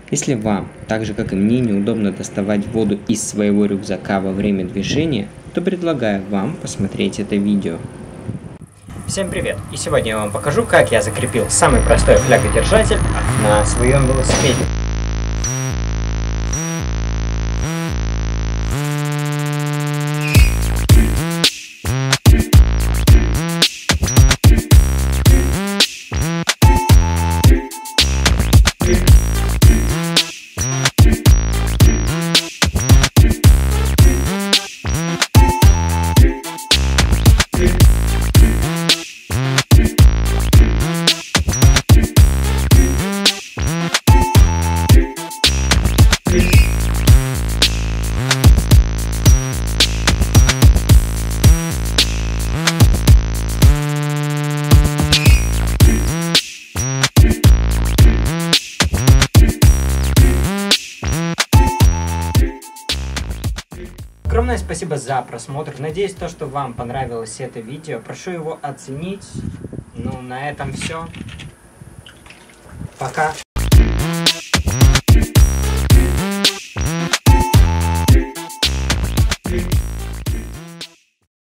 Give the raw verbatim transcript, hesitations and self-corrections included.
Если вам, так же как и мне, неудобно доставать воду из своего рюкзака во время движения, то предлагаю вам посмотреть это видео. Всем привет! И сегодня я вам покажу, как я закрепил самый простой флягодержатель на своем велосипеде. Огромное спасибо за просмотр. Надеюсь, то, что вам понравилось это видео. Прошу его оценить. Ну, на этом все. Пока.